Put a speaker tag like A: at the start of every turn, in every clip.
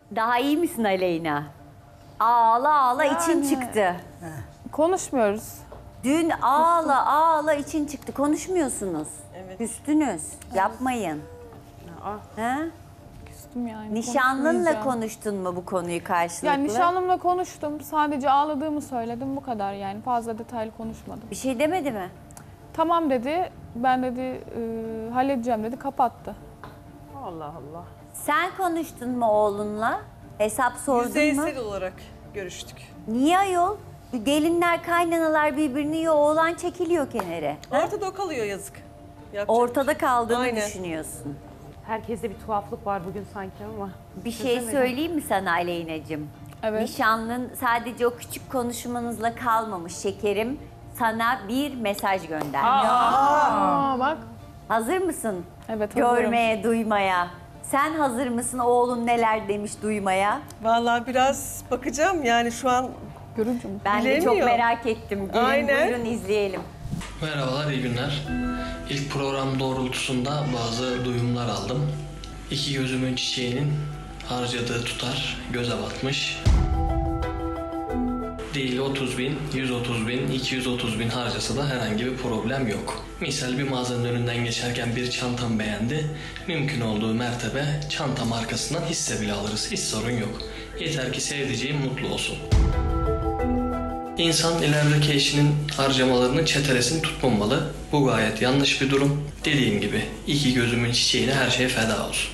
A: Daha iyi misin Aleyna? Ağla ağla için çıktı.
B: Konuşmuyoruz.
A: Dün ağla ağla için çıktı. Konuşmuyorsunuz.
C: Evet.
A: Küstünüz. Yapmayın. Ha?
B: Küstüm yani.
A: Nişanlınla
B: konuşmayacağım.
A: konuştun mu bu konuyu karşılıklı?
B: Yani nişanlımla konuştum. Sadece ağladığımı söyledim. Bu kadar yani. Fazla detaylı konuşmadım.
A: Bir şey demedi mi?
B: Tamam dedi. Ben dedi halledeceğim dedi. Kapattı.
C: Allah Allah.
A: Sen konuştun mu oğlunla? Hesap sordun mu?
C: Yüzeysel olarak görüştük.
A: Niye ayol? Gelinler, kaynanalar birbirini yiyor, oğlan çekiliyor kenara.
C: Ortada o kalıyor yazık. Yapacak
A: Ortada kaldığını
C: Aynen.
A: düşünüyorsun.
D: Herkeste bir tuhaflık var bugün sanki ama.
A: Bir şey söyleyeyim mi sana Aleyna'cığım?
B: Evet.
A: Nişanlın sadece o küçük konuşmanızla kalmamış şekerim. Sana bir mesaj göndermiş.
B: Aa, bak.
A: Hazır mısın?
B: Evet, hazırım.
A: Görmeye, duymaya. Sen hazır mısın oğlun neler demiş duymaya?
C: Vallahi biraz bakacağım yani şu an
B: Görüncüm.
A: Ben de çok
C: Bilemiyor.
A: merak ettim. Gelin
C: Aynen.
A: buyurun izleyelim.
E: Merhabalar, iyi günler. İlk program doğrultusunda bazı duyumlar aldım. İki gözümün çiçeğinin harcadığı tutar göze batmış. Değil 30 bin, 130 bin, 230 bin harcasa da herhangi bir problem yok. Misal bir mağazanın önünden geçerken bir çantam beğendi. Mümkün olduğu mertebe çanta markasından hisse bile alırız. Hiç sorun yok. Yeter ki sevdiceğim mutlu olsun. İnsan ilerideki eşinin harcamalarının çetelesini tutmamalı. Bu gayet yanlış bir durum. Dediğim gibi iki gözümün çiçeğine her şey feda olsun.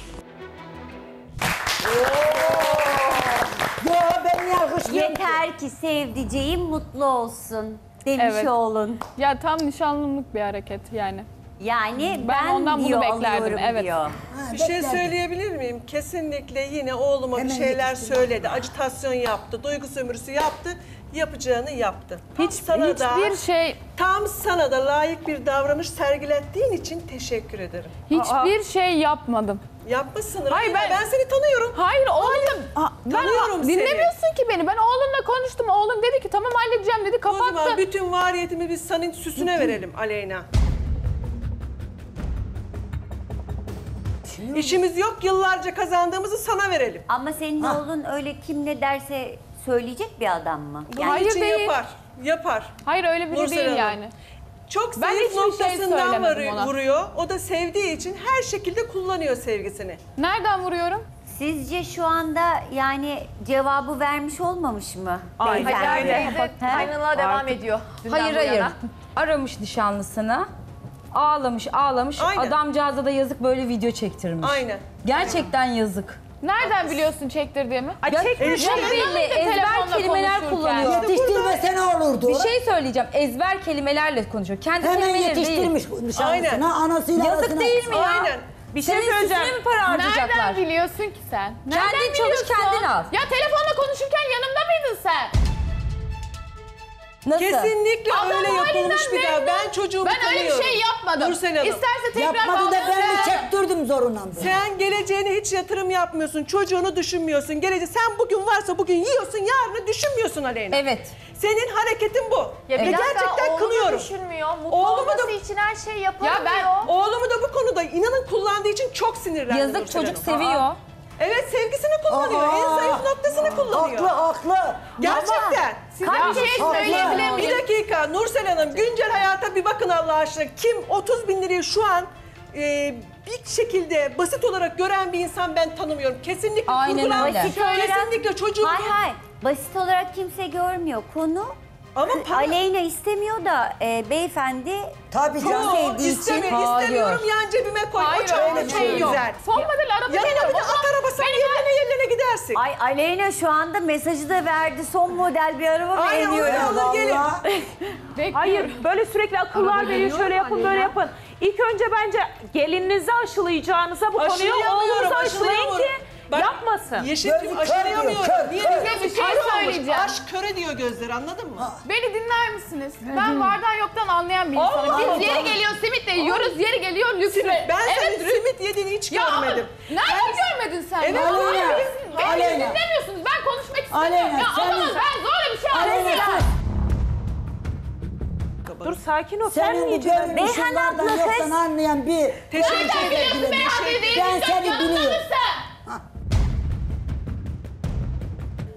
A: Yeter ki sevdiceğim mutlu olsun demiş
B: Evet.
A: oğlun.
B: Ya tam nişanlımlık bir hareket yani.
A: Yani
B: Ben
A: ben
B: ondan bunu
A: diyor
B: beklerdim,
A: alıyorum
B: evet.
A: diyor.
C: bir şey söyleyebilir miyim? Kesinlikle yine oğluma bir şeyler söyledi. Ajitasyon yaptı, duygu sömürüsü yaptı. Yapacağını yaptı.
B: Hiçbir şey
C: Tam sana da layık bir davranış sergilettiğin için teşekkür ederim.
B: hiçbir şey yapmadım.
C: Yapmasın.
B: Hayır,
C: Ben seni tanıyorum.
B: Hayır oğlum.
C: Tanıyorum seni.
B: Dinlemiyorsun ki beni. Ben oğlumla konuştum. Oğlum dedi ki tamam halledeceğim dedi.
C: O
B: Kapattı.
C: zaman bütün variyetimi biz senin süsüne verelim Aleyna. İşimiz yok, yıllarca kazandığımızı sana verelim.
A: Ama senin oğlun öyle kim ne derse söyleyecek bir adam mı?
C: Bunun
B: Hayır,
C: için
B: değil.
C: yapar.
B: Hayır öyle biri
C: Nursel
B: değil
C: Hanım.
B: yani.
C: Çok
B: Ben
C: zayıf
B: hiçbir şey
C: noktasından
B: söylemedim ona.
C: vuruyor. O da sevdiği için her şekilde kullanıyor sevgisini.
B: Nereden vuruyorum?
A: Sizce şu anda yani cevabı vermiş olmamış mı?
D: Aynen
A: beyefendi?
D: öyle.
A: He?
F: Kaynanalığa devam ediyor.
G: Hayır hayır. Aramış nişanlısını. Ağlamış.
C: Aynen.
G: Adamcağıza da yazık böyle video çektirmiş.
C: Aynen.
G: Gerçekten yazık.
B: Nereden biliyorsun çektirdiğimi?
G: Çok belli. Ezber
B: telefonla
G: kelimeler
B: konuşurken.
G: kullanıyor.
H: Yetiştirmese ne olurdu?
G: Bir şey söyleyeceğim. Ezber kelimelerle konuşuyor. Kendi
H: Hemen
G: kelimeleri değil.
H: yetiştirmiş nişanlısına,
C: Aynen.
H: anasıyla
G: Yazık
H: arasına.
G: değil mi ya?
C: Aynen.
D: Bir şey
G: Senin
D: söyleyeceğim.
G: süsüne mi para harcayacaklar?
B: Nereden biliyorsun ki sen? Nereden
G: Kendin çalış,
B: biliyorsun?
G: kendin al.
B: Ya telefonla konuşurken yanımda mıydın sen?
G: Nasıl?
C: Kesinlikle
B: Adam
C: öyle yapılmış
B: halinden
C: bir daha.
B: memnun.
C: Ben çocuğumu
B: Ben
C: tanıyorum.
B: öyle bir şey yapmadım.
C: Nursel Hanım.
B: İsterse tekrar
H: Yapmadı da ben mi
B: bağlasın.
H: çektirdim zorundan böyle.
C: Sen geleceğine hiç yatırım yapmıyorsun. Çocuğunu düşünmüyorsun. Sen bugün varsa bugün yiyorsun, yarını düşünmüyorsun Aleyna.
G: Evet.
C: Senin hareketin bu.
F: Ya
C: Ve
F: bir dakika,
C: gerçekten
F: oğlumu
C: kınıyorum.
F: düşünmüyor. Mutlu
C: Oğlumu
F: olması
C: da-
F: için her şeyi yaparım
B: Ya ben-
F: diyor.
C: Oğlumu da bu konuda inanın kullandığı için çok sinirlendim.
G: Yazık
C: Nursel
G: çocuk
C: Hanım.
G: seviyor.
C: Evet, sevgisini kullanıyor. En zayıf noktasını kullanıyor.
H: Haklı.
C: Gerçekten.
B: Bir şey söyleyebilir
C: Bir
B: miyim?
C: dakika Nursel Hanım, güncel hayata bir bakın Allah aşkına. Kim 30 bin lirayı şu an bir şekilde basit olarak gören bir insan ben tanımıyorum. Kesinlikle
G: Aynen
C: kurgulan-
G: öyle.
A: Basit olarak-
C: Kesinlikle çocuğu...
A: Hayır. Basit olarak kimse görmüyor. Konu
C: Ama para...
A: Aleyna istemiyor da beyefendi
H: Tabii
A: çok
H: canım.
A: sevdiği için.
C: İstemiyorum yan cebime koy.
B: Hayır
C: o çok
B: öyle bir şey yok.
C: güzel.
B: Son model araba
C: Yanına
B: değil
C: bir de at arabasına yerlerine gidersin.
A: Ay Aleyna şu anda mesajı da verdi. Son model bir araba
C: Aynen,
A: beğeniyorum.
C: onu alır gelin.
D: Hayır, böyle sürekli akıllar veriyor, şöyle yapın, böyle yapın. İlk önce bence gelininizi aşılayacağınıza bu konuyu
C: Aşılayamıyorum,
D: oğlunuzu aşılayın ki
C: aşılayamıyorum. Bak,
D: yapmasın.
C: Yeşilciğim
H: Gözü kör
C: aşılayamıyorum.
H: diyor, kör,
C: Niye
H: kör.
C: diyorsun?
B: Bir şey
C: Kör olmuş.
B: söyleyeceğim.
C: Aşk köre diyor gözleri, anladın mı?
B: Beni dinler misiniz? Ben vardan yoktan anlayan bir insanım.
C: Allah
B: Biz yeri
C: Allah.
B: geliyor simitle yiyoruz, yeri geliyor lüks.
C: Ben
B: Evet,
C: senin simit yediğini hiç
B: Ya
C: görmedim.
B: nereden görmedin sen?
C: Evet,
B: Ya?
H: Aleyna,
B: Hayır, beni
H: Aleyna.
B: dinlemiyorsunuz. Ben konuşmak istemiyorum.
H: Aleyna,
B: Ya
H: sen-
B: ama ben zorla bir şey
H: Aleyna
B: anlatıyorum.
H: sus.
D: Dur sakin ol,
H: Senin bu
D: vermeyeceğim.
H: görmüşün
A: Beyhan
H: vardan
A: abla
H: yoktan
A: kız.
H: anlayan bir...
C: Teşekkür
B: Nereden biliyorsun
C: ederim.
B: beyefendi değil?
H: Ben seni biliyorum.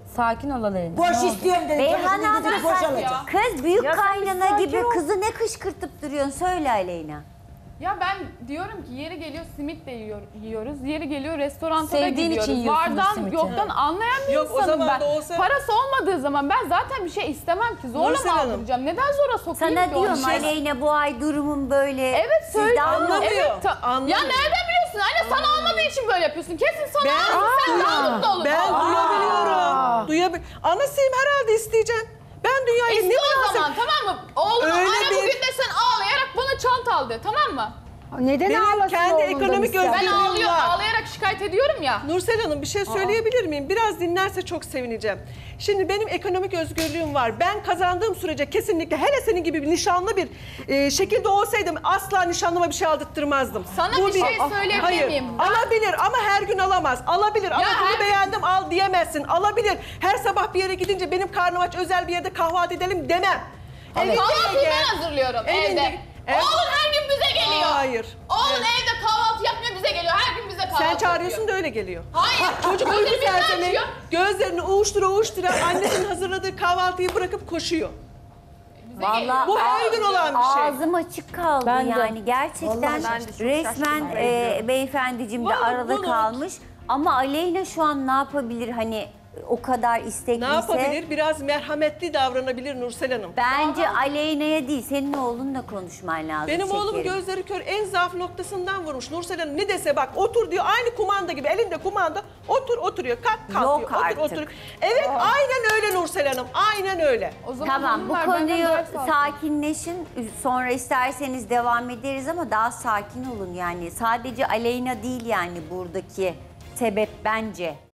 G: Sakin ol Aleyna.
H: Boş istiyorum dedi.
A: Beyhan
H: Kendisi
A: abla
H: dedi, boşalacak.
A: kız büyük
D: Ya sen
A: kaynana
D: sakin
A: gibi
D: ol.
A: kızı ne kışkırtıp duruyorsun söyle Aleyna.
B: Ya ben diyorum ki yeri geliyor simit de yiyoruz. Yeri geliyor restoranta da
G: Sevdiğin
B: gidiyoruz.
G: için yiyorsun
B: Vardan
G: simiti.
B: yoktan anlayan bir
C: Yok, o
B: insanım
C: zaman
B: ben.
C: da olsa-
B: Parası olmadığı zaman ben zaten bir şey istemem ki. Zorla
C: Nursel
B: mı
C: Hanım.
B: aldıracağım? Neden zora sokayım
A: Sana
B: ki onu?
A: diyorum Aleyna bu ay durumum böyle.
B: Evet
A: Siz de
B: söyle.
C: anlamıyor,
B: Evet,
C: anlamıyor.
B: Ya nereden biliyorsun? Anne sana olmadığı için böyle yapıyorsun. Kesin sana
C: Ben-
B: aldın sen daha mutlu olun.
C: Ben duyabiliyorum. Anasıyım herhalde isteyeceğim. Ben dünyayı
B: İste
C: ne
B: o
C: münasebet-
B: zaman tamam mı? Oğlum
C: Öyle
B: ara
C: bir-
B: bugün de sen ağlayarak bana çanta al de tamam mı?
H: Neden
C: Benim
H: ağlasın
C: kendi
H: oğlundan
C: ekonomik
H: ister?
B: Ben
C: özgürlüğüm
B: ağlıyorum,
C: var.
B: ağlayarak şikayet ediyorum ya.
C: Nursel Hanım bir şey söyleyebilir miyim? Biraz dinlerse çok sevineceğim. Şimdi benim ekonomik özgürlüğüm var. Ben kazandığım sürece kesinlikle hele senin gibi bir nişanlı bir şekilde olsaydım asla nişanlıma bir şey aldırtmazdım.
B: Sana bir şey söyleyebilir
C: Hayır,
B: miyim?
C: alabilir ama her gün alamaz. Alabilir ama
B: her
C: bunu
B: gün-
C: beğendim al diyemezsin. Alabilir. Her sabah bir yere gidince benim karnım aç özel bir yerde kahvaltı edelim demem. Evinde
B: Kahvaltıyı
C: ye.
B: ben hazırlıyorum
C: Evinde-
B: evde.
C: Evet.
B: Oğlum her gün bize geliyor.
C: Hayır.
B: Oğlum
C: Evet.
B: evde kahvaltı yapmıyor bize geliyor. Her gün bize kahvaltı
C: Sen çağırıyorsun
B: yapıyor.
C: da öyle geliyor.
B: Hayır.
C: Çocuk uyku
B: Gözleri birden
C: sersemi
B: açıyor.
C: gözlerini uğuştura annesinin hazırladığı kahvaltıyı bırakıp koşuyor.
B: Bize geliyor.
A: Vallahi
C: Bu her gün olan bir şey.
A: ağzım açık kaldı
G: Ben de.
A: yani gerçekten
F: ben de çok
A: resmen
F: şaşkınım.
A: beyefendicim de
C: Vallahi
A: arada
C: bunu-
A: kalmış. Ama Aleyna şu an ne yapabilir hani o kadar
C: Ne
A: istekliyse?
C: yapabilir? Biraz merhametli davranabilir Nursel Hanım.
A: Bence Aleyna'ya değil senin oğlunla konuşman lazım
C: Benim oğlum
A: şekerim.
C: gözleri kör en zaaf noktasından vurmuş. Nursel Hanım ne dese bak otur diyor aynı kumanda gibi elinde kumanda oturuyor kalkıyor
A: Yok
C: otur
A: artık.
C: otur. Evet aynen öyle Nursel Hanım aynen öyle.
B: O zaman
A: Tamam bu
B: hanımlar benden
A: konuyu
B: ders alsın.
A: sakinleşin. Sonra isterseniz devam ederiz ama daha sakin olun yani. Sadece Aleyna değil yani buradaki sebep bence.